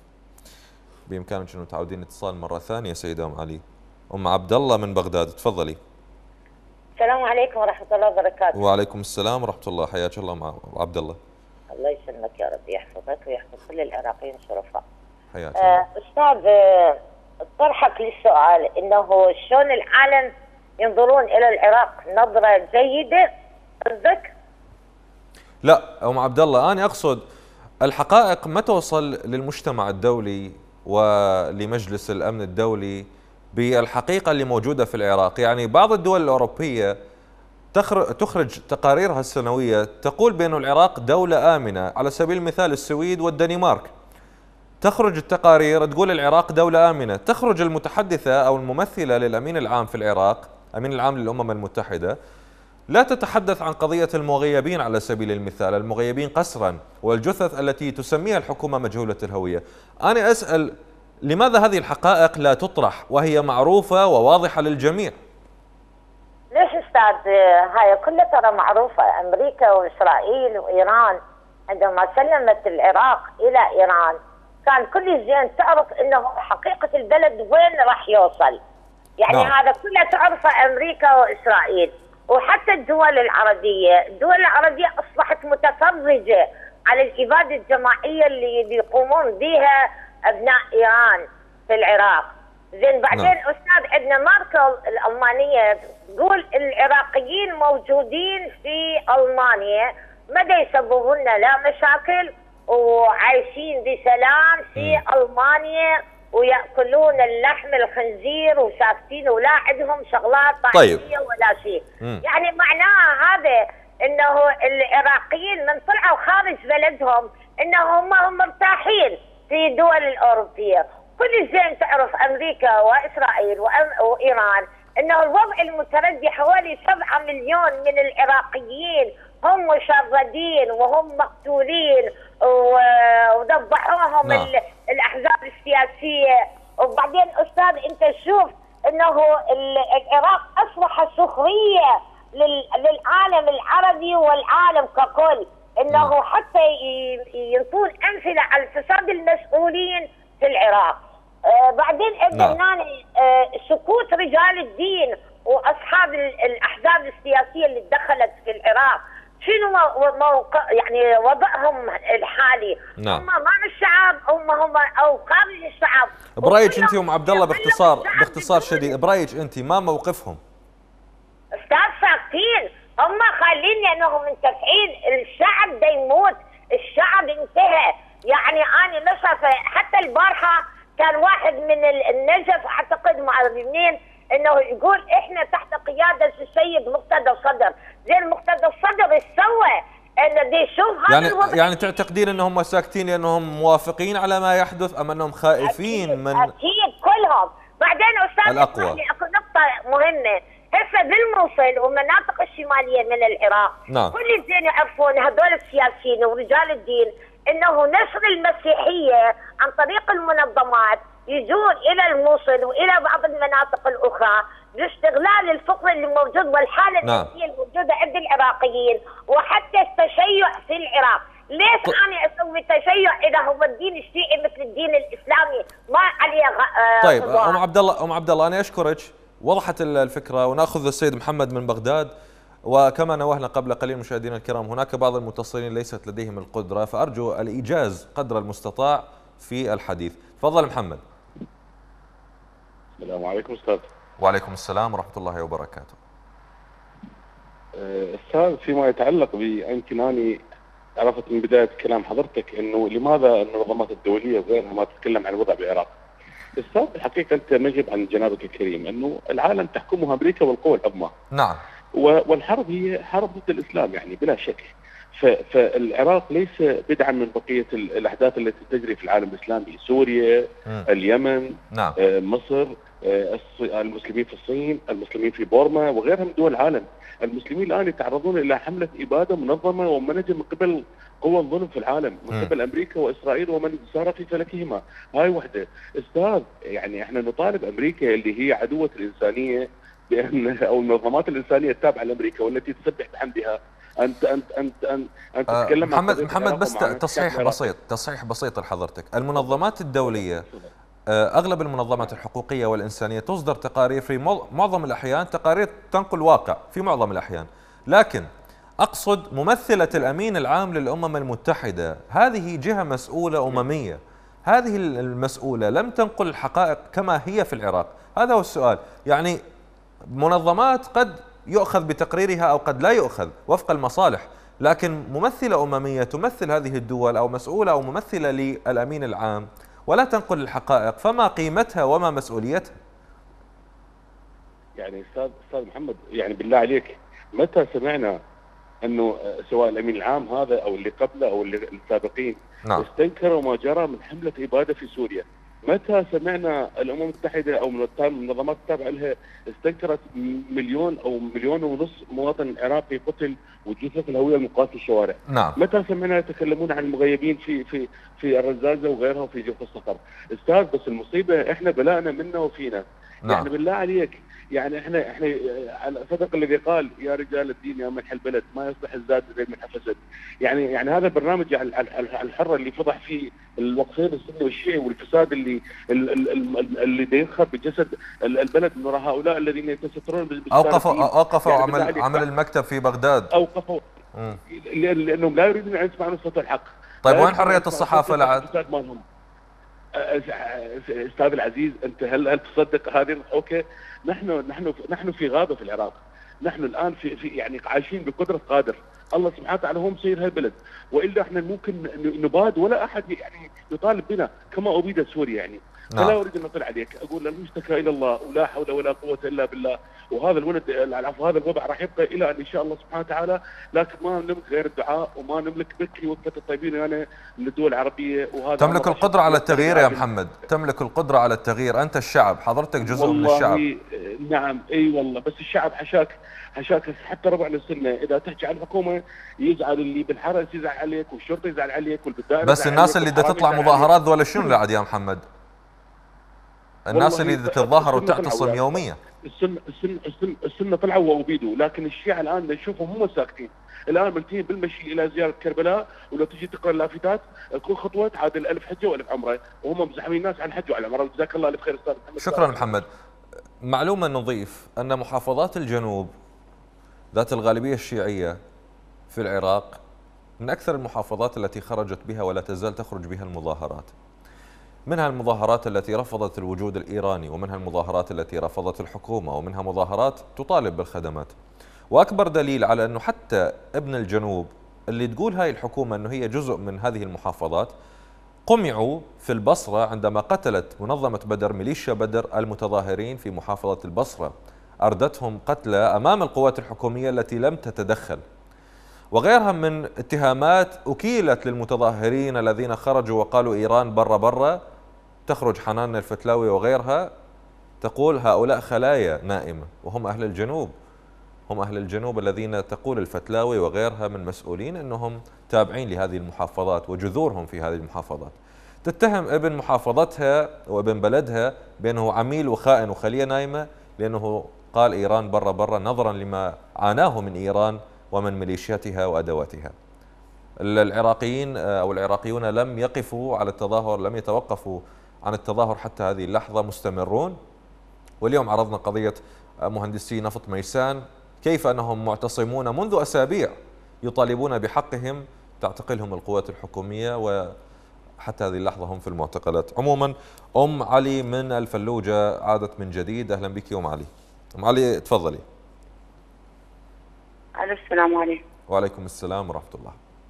بامكانك انه تعودين الاتصال مره ثانيه سيده ام علي. ام عبد الله من بغداد، تفضلي. السلام عليكم ورحمه الله وبركاته. وعليكم السلام ورحمه الله، حياك الله مع عبد الله. الله يسلمك يا رب، يحفظك ويحفظ كل العراقيين الشرفاء. حياك الله. آه استاذ، طرحك للسؤال انه شلون العالم ينظرون الى العراق نظره جيده قصدك؟ لا ام عبد الله، انا اقصد الحقائق ما توصل للمجتمع الدولي ولمجلس الامن الدولي بالحقيقه اللي موجوده في العراق. يعني بعض الدول الاوروبيه تخرج تقاريرها السنويه تقول بأن العراق دوله امنه، على سبيل المثال السويد والدنمارك. تخرج التقارير تقول العراق دولة آمنة، تخرج المتحدثة أو الممثلة للأمين العام في العراق، أمين العام للأمم المتحدة، لا تتحدث عن قضية المغيبين على سبيل المثال، المغيبين قسرا والجثث التي تسميها الحكومة مجهولة الهوية. أنا أسأل لماذا هذه الحقائق لا تطرح وهي معروفة وواضحة للجميع؟ ليش أستاذ؟ هاي كلها ترى معروفة. أمريكا وإسرائيل وإيران عندما سلمت العراق إلى إيران كان كل زين تعرف انه حقيقه البلد وين راح يوصل. يعني نعم. هذا كله تعرفه امريكا واسرائيل، وحتى الدول العربيه، الدول العربيه اصبحت متفرجه على الاباده الجماعيه اللي يقومون بها ابناء ايران في العراق. زين بعدين نعم. استاذ عندنا ماركل الالمانيه تقول العراقيين موجودين في المانيا مدى يسببون لنا لا مشاكل وعايشين بسلام في م. المانيا وياكلون اللحم الخنزير وساكتين ولا عندهم شغلات طائفيه طيب. ولا شيء. يعني معناها هذا انه العراقيين من طلعوا خارج بلدهم انهم هم مرتاحين في الدول الاوروبيه. كل زين تعرف امريكا واسرائيل وايران انه الوضع المتردي حوالي سبعة مليون من العراقيين هم مشردين وهم مقتولين وذبحوهم نعم. الاحزاب السياسيه. وبعدين استاذ انت شوف انه العراق اصبح سخريه للعالم العربي والعالم ككل، انه حتى ينطون امثله على فساد المسؤولين في العراق. آه بعدين هنا آه سكوت رجال الدين واصحاب الاحزاب السياسيه اللي دخلت في العراق، شنو موقع يعني وضعهم الحالي؟ نعم. هم مع الشعب هم هم او خارج الشعب؟ برايك انت ام عبد الله باختصار باختصار شديد، برايك انت ما موقفهم؟ استاذ ساكتين، هم خالين لانهم منتفعين، الشعب دا يموت، الشعب انتهى. يعني انا نشرت حتى البارحه كان واحد من النجف اعتقد مع منين انه يقول احنا تحت قياده السيد مقتدى الصدر، زين مقتدى الصدر ايش سوى؟ انه دي يشوف يعني الوضع. يعني تعتقدين انهم ساكتين لانهم موافقين على ما يحدث ام انهم خائفين أكيد من اكيد كلهم. بعدين استاذ الاقوى اكو نقطه مهمه، هسه بالموصل والمناطق الشماليه من العراق نعم. كل الزين يعرفون هذول السياسيين ورجال الدين انه نشر المسيحيه عن طريق المنظمات يجون الى الموصل والى بعض المناطق الاخرى لاستغلال الفقر اللي موجود والحاله النفسيه نعم. الموجوده عند العراقيين وحتى التشيع في العراق. ليش ط... انا اسوي تشيع اذا هو الدين الشيعي مثل الدين الاسلامي ما عليه آه طيب ام عبد الله ام عبد الله انا اشكرك، وضحت الفكره، وناخذ السيد محمد من بغداد. وكما نوهنا قبل قليل مشاهدينا الكرام هناك بعض المتصلين ليست لديهم القدره، فارجو الايجاز قدر المستطاع في الحديث. تفضل محمد. السلام عليكم استاذ. وعليكم السلام ورحمه الله وبركاته. استاذ فيما يتعلق يمكن اني عرفت من بدايه كلام حضرتك انه لماذا المنظمات الدوليه وغيرها ما تتكلم عن الوضع بالعراق. استاذ الحقيقه انت مجب عن جنابك الكريم انه العالم تحكمها امريكا والقوى العظمى. نعم. والحرب هي حرب ضد الاسلام يعني بلا شك. فالعراق ليس بدعا من بقيه الاحداث التي تجري في العالم الاسلامي، سوريا، م. اليمن، نعم. مصر، المسلمين في الصين، المسلمين في بورما وغيرها من دول العالم. المسلمين الان يتعرضون الى حمله اباده منظمه وممنهجه من قبل قوى الظلم في العالم، من قبل امريكا واسرائيل ومن سار في فلكهما. هاي وحده. استاذ يعني احنا نطالب امريكا اللي هي عدوه الانسانيه بان او المنظمات الانسانيه التابعه لامريكا والتي تسبح بحمدها انت انت انت انت, أنت أه تتكلم محمد محمد بس تصحيح بسيط تصحيح بسيط لحضرتك. المنظمات الدوليه اغلب المنظمات الحقوقيه والانسانيه تصدر تقارير في معظم الاحيان، تقارير تنقل واقع في معظم الاحيان، لكن اقصد ممثله الامين العام للامم المتحده هذه جهه مسؤوله امميه، هذه المسؤوله لم تنقل الحقائق كما هي في العراق. هذا هو السؤال. يعني منظمات قد يؤخذ بتقريرها او قد لا يؤخذ وفق المصالح، لكن ممثله امميه تمثل هذه الدول او مسؤوله او ممثله للامين العام ولا تنقل الحقائق، فما قيمتها وما مسؤوليتها؟ يعني استاذ استاذ محمد يعني بالله عليك متى سمعنا انه سواء الامين العام هذا او اللي قبله او اللي السابقين نعم. استنكروا ما جرى من حمله اباده في سوريا؟ متى سمعنا الامم المتحده او من المنظمات التابعه لها استنكرت مليون او مليون ونص مواطن عراقي قتل وجثث الهويه المقاس في الشوارع؟ نعم. متى سمعنا يتكلمون عن المغيبين في في في الرزازه وغيرها وفي جوف الصقر؟ استاذ بس المصيبه احنا بلاءنا منا وفينا. نعم. يعني بالله عليك يعني احنا احنا على صدق الذي قال يا رجال الدين يا ملح البلد ما يصلح الزاد زي ملح فسد. يعني يعني هذا البرنامج الحر اللي فضح فيه الوقفين السني والشيعي والفساد اللي اللي بينخر بجسد البلد من وراء هؤلاء الذين يتسترون اوقفوا اوقفوا يعني عمل عمل المكتب في بغداد. اوقفوا لانهم لا يريدون ان يسمعون صوت الحق. طيب وين حريه الصحافه لعد؟ استاذ العزيز انت هل هل تصدق هذه الحوكه؟ نحن نحن نحن في غابه في العراق، نحن الان في في يعني عايشين بقدره قادر، الله سبحانه وتعالى هو مسير هالبلد، والا احنا ممكن نباد ولا احد يعني يطالب بنا كما ابيد سوريا يعني. نعم. فلا اريد ان اطلع عليك، اقول المشتكى الى الله ولا حول ولا قوه الا بالله، وهذا الولد العفو هذا الوضع راح يبقى الى ان شاء الله سبحانه وتعالى، لكن ما نملك غير الدعاء وما نملك بكي وقفه الطيبين يعني من الدول العربيه. وهذا تملك القدره على التغيير يا محمد، تملك القدره على التغيير، انت الشعب، حضرتك جزء من الشعب. نعم اي والله، بس الشعب حشاك حشاك حتى ربع السنه اذا تحكي عن الحكومه يزعل، اللي بالحرس يزعل عليك والشرطه يزعل عليك والبدائل. بس الناس اللي بدها تطلع مظاهرات ذولا شنو اللي عاد يا محمد؟ الناس اللي تتظاهر وتعتصم يوميا. السنه السنه السنه, السنة طلعوا وابيدوا، لكن الشيعة الان نشوفهم هم ساكتين، الان مرتين بالمشي الى زياره كربلاء، ولو تجي تقرا اللافتات كل خطوه تعادل ألف حجه والف عمره، وهم مزحمين الناس عن الحج وعلى العمره. جزاك الله الف خير استاذ محمد. شكرا محمد. معلومه نضيف ان محافظات الجنوب ذات الغالبيه الشيعيه في العراق من اكثر المحافظات التي خرجت بها ولا تزال تخرج بها المظاهرات. منها المظاهرات التي رفضت الوجود الإيراني، ومنها المظاهرات التي رفضت الحكومة، ومنها مظاهرات تطالب بالخدمات. وأكبر دليل على أنه حتى ابن الجنوب اللي تقول هاي الحكومة أنه هي جزء من هذه المحافظات قمعوا في البصرة عندما قتلت منظمة بدر، ميليشيا بدر، المتظاهرين في محافظة البصرة، أردتهم قتلى أمام القوات الحكومية التي لم تتدخل. وغيرها من اتهامات أكيلت للمتظاهرين الذين خرجوا وقالوا إيران برا برا. تخرج حنان الفتلاوي وغيرها تقول هؤلاء خلايا نائمة، وهم أهل الجنوب، هم أهل الجنوب الذين تقول الفتلاوي وغيرها من مسؤولين أنهم تابعين لهذه المحافظات وجذورهم في هذه المحافظات. تتهم ابن محافظتها وابن بلدها بأنه عميل وخائن وخلية نايمة لأنه قال إيران برا برا، نظرا لما عاناه من إيران ومن ميليشياتها وأدواتها. العراقيين أو العراقيون لم يقفوا على التظاهر، لم يتوقفوا عن التظاهر حتى هذه اللحظة، مستمرون. واليوم عرضنا قضية مهندسي نفط ميسان، كيف أنهم معتصمون منذ أسابيع يطالبون بحقهم، تعتقلهم القوات الحكومية وحتى هذه اللحظة هم في المعتقلات. عموما أم علي من الفلوجة عادت من جديد. أهلا بك أم علي. أم علي تفضلي. السلام عليكم. وعليكم السلام ورحمة الله.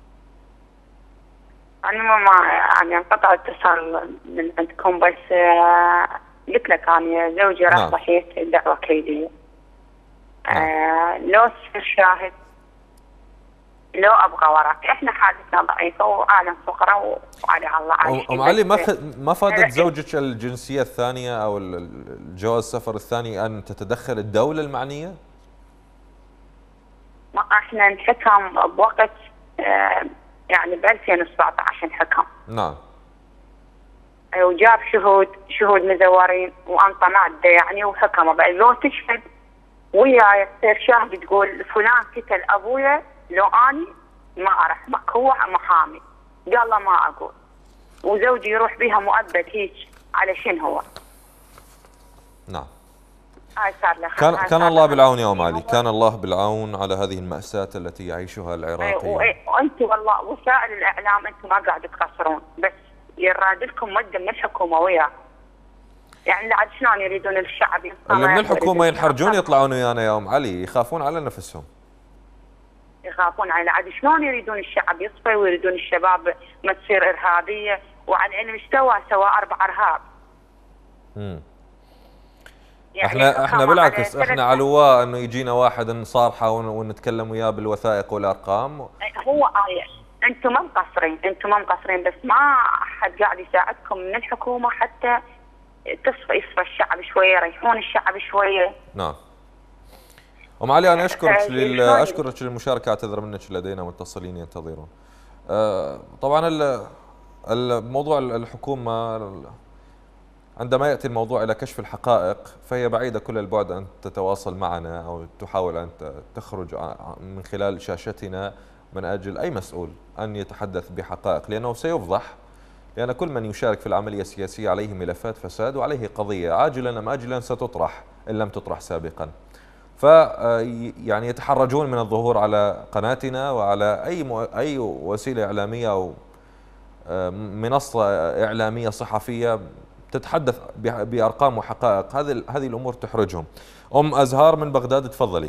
أنا ما يعني انقطع الاتصال من عندكم، بس قلت لك أنا زوجي راح نعم. ضحية دعوة كيدية. نعم. آه لو تصير شاهد لو أبغى وراك، إحنا حالتنا ضعيفة وعالم فقراء وعلى الله عايشين. أم علي ما خ... ما فادت زوجك الجنسية الثانية أو الجواز السفر الثاني أن تتدخل الدولة المعنية؟ ما احنا انحكم بوقت آه يعني ب ألفين وسبعة عشر انحكم. نعم. وجاب شهود شهود مزورين وانطى ماده يعني وحكموا. بعد لو تشهد وياي تصير شاهد تقول فلان قتل ابويا، لو اني ما اروح، هو محامي قال له ما اقول، وزوجي يروح بيها مؤبد هيك على شنو هو. نعم. كان كان الله بالعون يا أم علي، كان الله بالعون على هذه المأساة التي يعيشها العراقيون. وانت والله وسائل الاعلام انتم ما قاعد تقصرون، بس يراد لكم مده من الحكومه وياه. يعني عاد شلون يريدون الشعب اللي من الحكومه ينحرجون يطلعون ويانا يا أم علي، يخافون على نفسهم. يخافون على عاد شلون يريدون الشعب يصفي، ويريدون الشباب ما تصير ارهابيه، وعلى اي مستوى سوى اربع ارهاب. امم يعني احنا احنا بالعكس احنا على لواء انه يجينا واحد نصارحه ونتكلم وياه بالوثائق والارقام. هو آية. انتم ما مقصرين، انتم ما مقصرين، بس ما حد قاعد يساعدكم من الحكومه حتى تصفى يصفى الشعب شويه، يريحون الشعب شويه. نعم. أم علي أنا أشكرك لل... أشكرك للمشاركة، أعتذر منك لدينا متصلين ينتظرون. أه طبعا الموضوع الحكومة عندما يأتي الموضوع إلى كشف الحقائق فهي بعيدة كل البعد أن تتواصل معنا أو تحاول أن تخرج من خلال شاشتنا من أجل أي مسؤول أن يتحدث بحقائق، لأنه سيفضح، لأن كل من يشارك في العملية السياسية عليه ملفات فساد وعليه قضية عاجلا أم آجلا ستطرح إن لم تطرح سابقا. ف يعني يتحرجون من الظهور على قناتنا وعلى أي م... أي وسيلة إعلامية أو منصة إعلامية صحفية تتحدث بأرقام وحقائق. هذه هذه الأمور تحرجهم. أم أزهار من بغداد تفضلي.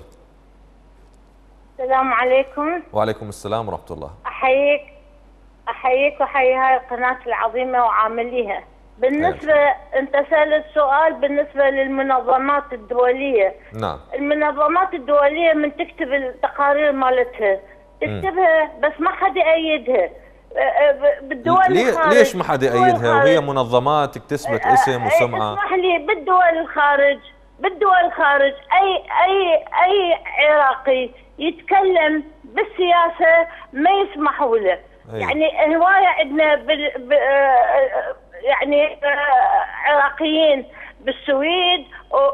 السلام عليكم. وعليكم السلام ورحمة الله. أحييك أحييك وأحيي هاي القناة العظيمة وعامليها. بالنسبة أيه. أنت سألت سؤال بالنسبة للمنظمات الدولية. نعم. المنظمات الدولية من تكتب التقارير مالتها تكتبها م. بس ما حد يأيدها. بالدول ليه الخارج ليش ما حد يأيدها وهي منظمات تكتسبت اسم وسمعة؟ اسمح لي، بالدول الخارج بالدول الخارج أي أي أي عراقي يتكلم بالسياسة ما يسمحوا له. أيه. يعني هواية عندنا بال... ب... يعني عراقيين بالسويد،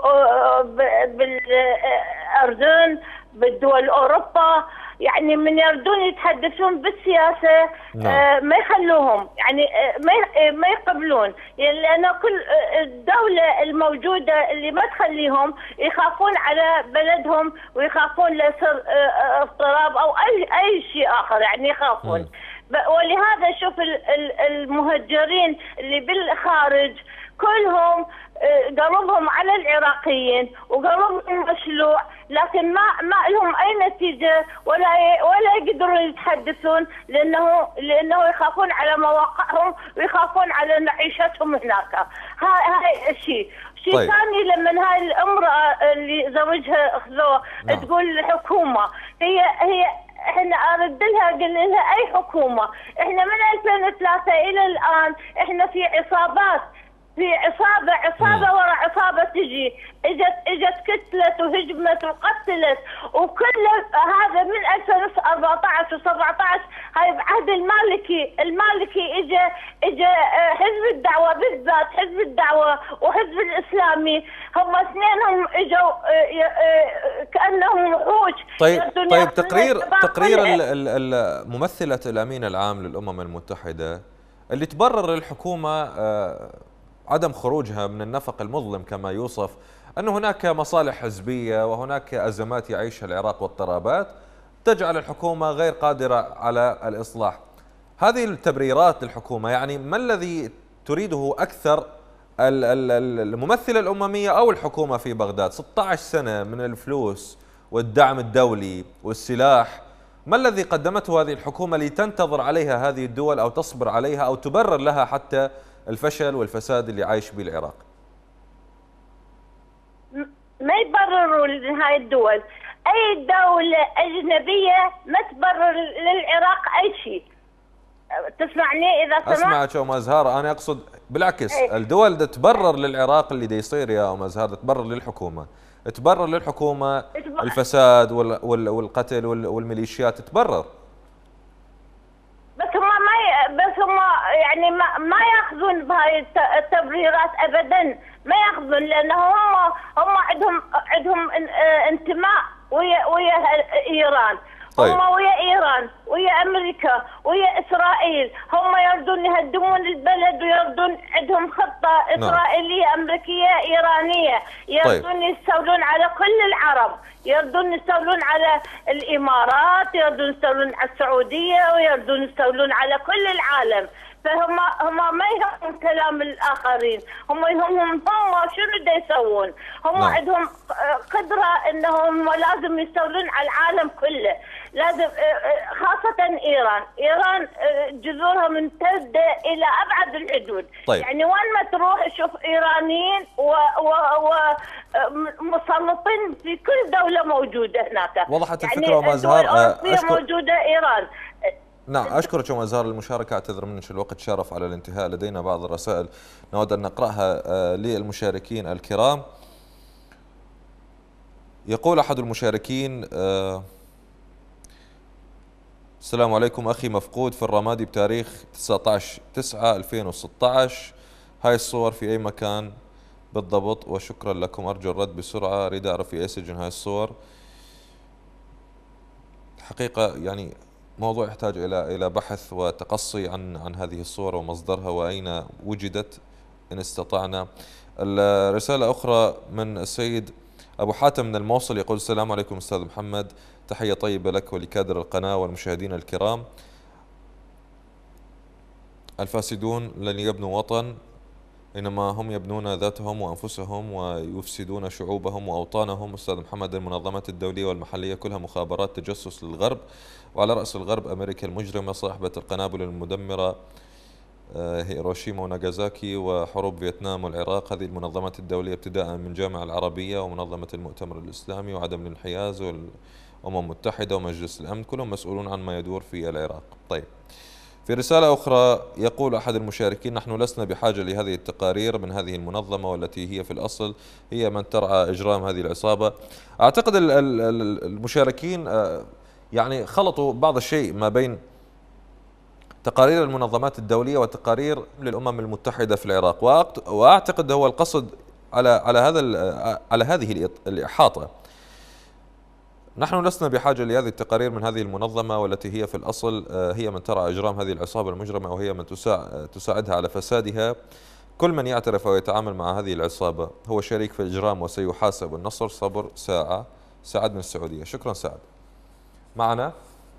بالاردن، بالدول اوروبا، يعني من يردون يتحدثون بالسياسه آه ما يخلوهم، يعني آه ما ما يقبلون، يعني لان كل الدوله الموجوده اللي ما تخليهم يخافون على بلدهم ويخافون لا يصير آه اضطراب او اي اي شيء اخر، يعني يخافون. م. ولهذا شوف المهجرين اللي بالخارج كلهم قلبهم على العراقيين وقلبهم مشلوع، لكن ما ما لهم اي نتيجه ولا ولا يقدرون يتحدثون، لانه لانه يخافون على مواقعهم ويخافون على معيشتهم هناك. هاي هاي الشيء. شيء طيب. ثاني لما هاي الامراه اللي زوجها اخذوه نعم. تقول الحكومه، هي هي احنا ارد لها قل لها اي حكومه، احنا من ألفين وثلاثة الى الان احنا في عصابات، في عصابه عصابه ورا عصابه تجي، اجت اجت كتلت وهجمت وقتلت، وكل هذا من ألفين وأربعة عشر وسبعة عشر. هاي بعهد المالكي، المالكي اجى اجى حزب الدعوه بالذات، حزب الدعوه وحزب الاسلامي، هم اثنينهم اجوا كانهم وحوش. طيب طيب تقرير تقرير ممثله الامين العام للامم المتحده اللي تبرر الحكومه عدم خروجها من النفق المظلم كما يوصف، أن هناك مصالح حزبية وهناك أزمات يعيشها العراق واضطرابات تجعل الحكومة غير قادرة على الإصلاح. هذه التبريرات للحكومة، يعني ما الذي تريده أكثر الممثلة الأممية أو الحكومة في بغداد؟ ستة عشر سنة من الفلوس والدعم الدولي والسلاح، ما الذي قدمته هذه الحكومة لتنتظر عليها هذه الدول أو تصبر عليها أو تبرر لها حتى الفشل والفساد اللي عايش به العراق؟ ما يبرروا لهاي الدول، اي دولة اجنبية ما تبرر للعراق اي شيء. تسمعني اذا سمعت؟ اسمعك يا ام ازهار، انا اقصد بالعكس ايه؟ الدول ده تبرر للعراق اللي دا يصير يا ام ازهار، تبرر للحكومة، تبرر للحكومة الفساد والقتل والميليشيات، تبرر. بس هم ما بس هم يعني ما, ما ياخذون بهاي التبريرات ابدا، ما ياخذون، لانه هم هم عندهم عندهم انتماء ويا ويا ايران. طيب. هم ويا ايران ويا امريكا ويا اسرائيل، هم يردون يهدمون البلد ويردون عندهم خطه اسرائيليه نعم. امريكيه ايرانيه، يردون طيب. يستولون على كل العرب، يردون يستولون على الامارات، يردون يستولون على السعوديه، ويردون يستولون على كل العالم. فهم هم ما يهمهم كلام الاخرين، هم يهمهم هم شنو دا يسوون، هم نعم. عندهم قدره انهم لازم يستولون على العالم كله، لازم خاصه ايران، ايران جذورها ممتده الى ابعد الحدود. طيب. يعني وين ما تروح تشوف ايرانيين ومسلطين في كل دوله موجوده هناك. وضحت الفكره يعني ام ازهار. أشكر... موجوده ايران. نعم أشكرك أم أزهار للمشاركة، أعتذر منك الوقت شرف على الانتهاء، لدينا بعض الرسائل نود أن نقرأها للمشاركين الكرام. يقول أحد المشاركين: السلام عليكم، أخي مفقود في الرمادي بتاريخ تسعة عشر تسعة ألفين وستة عشر، هاي الصور في أي مكان بالضبط؟ وشكرا لكم، أرجو الرد بسرعة، أريد أعرف في أي سجن هاي الصور. حقيقة يعني موضوع يحتاج إلى إلى بحث وتقصي عن عن هذه الصور ومصدرها وأين وجدت إن استطعنا. الرسالة أخرى من السيد أبو حاتم من الموصل، يقول: السلام عليكم أستاذ محمد، تحية طيبة لك ولكادر القناة والمشاهدين الكرام. الفاسدون لن يبنوا وطن، إنما هم يبنون ذاتهم وأنفسهم ويفسدون شعوبهم وأوطانهم. أستاذ محمد، المنظمات الدولية والمحلية كلها مخابرات تجسس للغرب، وعلى رأس الغرب أمريكا المجرمة صاحبة القنابل المدمرة هيروشيما وناغازاكي وحروب فيتنام والعراق. هذه المنظمات الدولية ابتداء من الجامعة العربية ومنظمة المؤتمر الإسلامي وعدم الانحياز والأمم المتحدة ومجلس الأمن، كلهم مسؤولون عن ما يدور في العراق. طيب، في رسالة أخرى يقول أحد المشاركين: نحن لسنا بحاجة لهذه التقارير من هذه المنظمة والتي هي في الأصل هي من ترعى إجرام هذه العصابة. أعتقد المشاركين يعني خلطوا بعض الشيء ما بين تقارير المنظمات الدولية وتقارير للأمم المتحدة في العراق، وأعتقد هو القصد على على هذا على هذه الإحاطة. نحن لسنا بحاجة لهذه التقارير من هذه المنظمة، والتي هي في الأصل هي من ترعى إجرام هذه العصابة المجرمة، وهي من تساعدها على فسادها. كل من يعترف ويتعامل مع هذه العصابة هو شريك في الإجرام وسيحاسب. النصر صبر ساعة. سعد من السعودية. شكرا سعد. معنا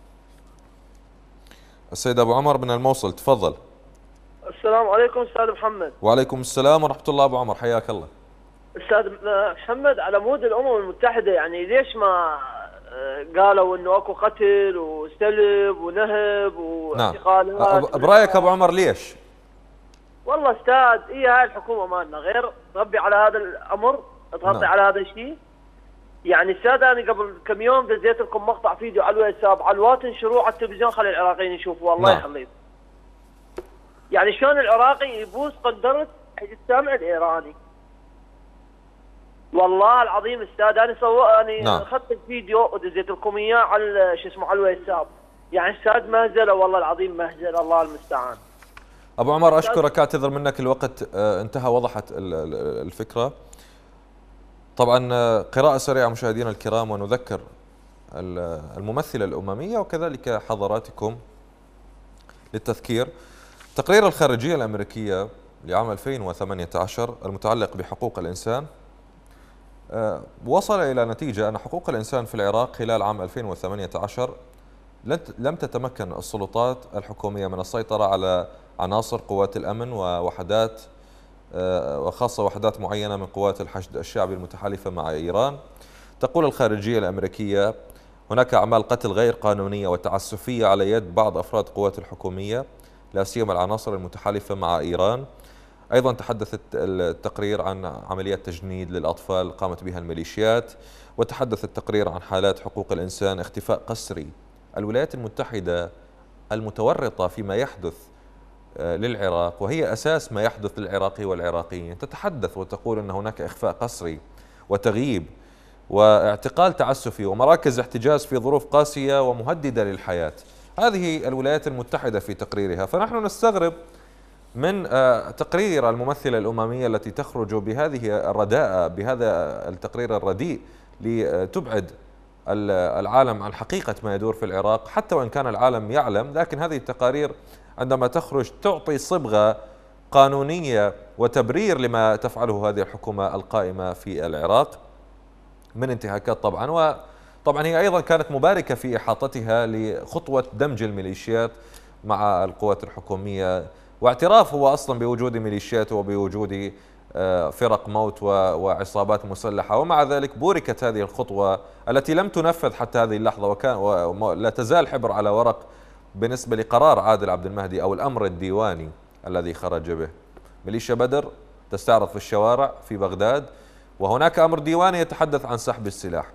السيد أبو عمر من الموصل، تفضل. السلام عليكم أستاذ محمد. وعليكم السلام ورحمة الله. أبو عمر حياك الله. أستاذ محمد، على مود الأمم المتحدة يعني ليش ما قالوا إنه أكو قتل وسلب ونهب واعتقالات؟ نعم. برأيك أبو عمر ليش؟ والله أستاذ هي هاي الحكومة مالنا غير تربي على هذا الأمر، تغطي نعم. على هذا الشيء. يعني استاذ انا قبل كم يوم دزيت لكم مقطع فيديو على الواتساب، على الواتن تنشروه على التلفزيون، خلي العراقيين يشوفوا. الله يخليك. يعني شلون العراقي يبوس قندره السامع الايراني. والله العظيم استاذ انا سو انا اخذت الفيديو ودزيت لكم اياه على شو اسمه على الواتساب. يعني استاذ مهزله والله العظيم مهزله، الله المستعان. ابو عمر اشكرك، اعتذر منك الوقت انتهى، وضحت الفكره. طبعا قراءة سريعة مشاهدينا الكرام، ونذكر الممثلة الأممية وكذلك حضراتكم للتذكير. تقرير الخارجية الأمريكية لعام ألفين وثمانية عشر المتعلق بحقوق الإنسان وصل إلى نتيجة أن حقوق الإنسان في العراق خلال عام ألفين وثمانية عشر لم تتمكن السلطات الحكومية من السيطرة على عناصر قوات الأمن ووحدات وخاصة وحدات معينة من قوات الحشد الشعبي المتحالفة مع إيران. تقول الخارجية الأمريكية هناك أعمال قتل غير قانونية وتعسفية على يد بعض أفراد القوات الحكومية، لا سيما العناصر المتحالفة مع إيران. أيضا تحدث التقرير عن عمليات تجنيد للأطفال قامت بها الميليشيات، وتحدث التقرير عن حالات حقوق الإنسان، اختفاء قسري. الولايات المتحدة المتورطة فيما يحدث للعراق، وهي أساس ما يحدث للعراقي والعراقيين، تتحدث وتقول أن هناك إخفاء قسري وتغييب واعتقال تعسفي ومراكز احتجاز في ظروف قاسية ومهددة للحياة. هذه الولايات المتحدة في تقريرها. فنحن نستغرب من تقرير الممثلة الأممية التي تخرج بهذه الرداءة، بهذا التقرير الرديء لتبعد العالم عن حقيقة ما يدور في العراق، حتى وإن كان العالم يعلم. لكن هذه التقارير عندما تخرج تعطي صبغة قانونية وتبرير لما تفعله هذه الحكومة القائمة في العراق من انتهاكات طبعا. وطبعا هي أيضا كانت مباركة في إحاطتها لخطوة دمج الميليشيات مع القوات الحكومية، واعتراف هو أصلا بوجود ميليشيات وبوجود فرق موت وعصابات مسلحة، ومع ذلك بوركت هذه الخطوة التي لم تنفذ حتى هذه اللحظة، وكان ولا تزال حبر على ورق بالنسبة لقرار عادل عبد المهدي أو الأمر الديواني الذي خرج به. ميليشيا بدر تستعرض في الشوارع في بغداد، وهناك أمر ديواني يتحدث عن سحب السلاح.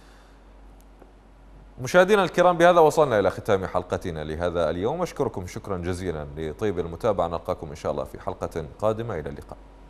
مشاهدينا الكرام، بهذا وصلنا إلى ختام حلقتنا لهذا اليوم. أشكركم شكرا جزيلا لطيب المتابعة، نلقاكم إن شاء الله في حلقة قادمة. إلى اللقاء.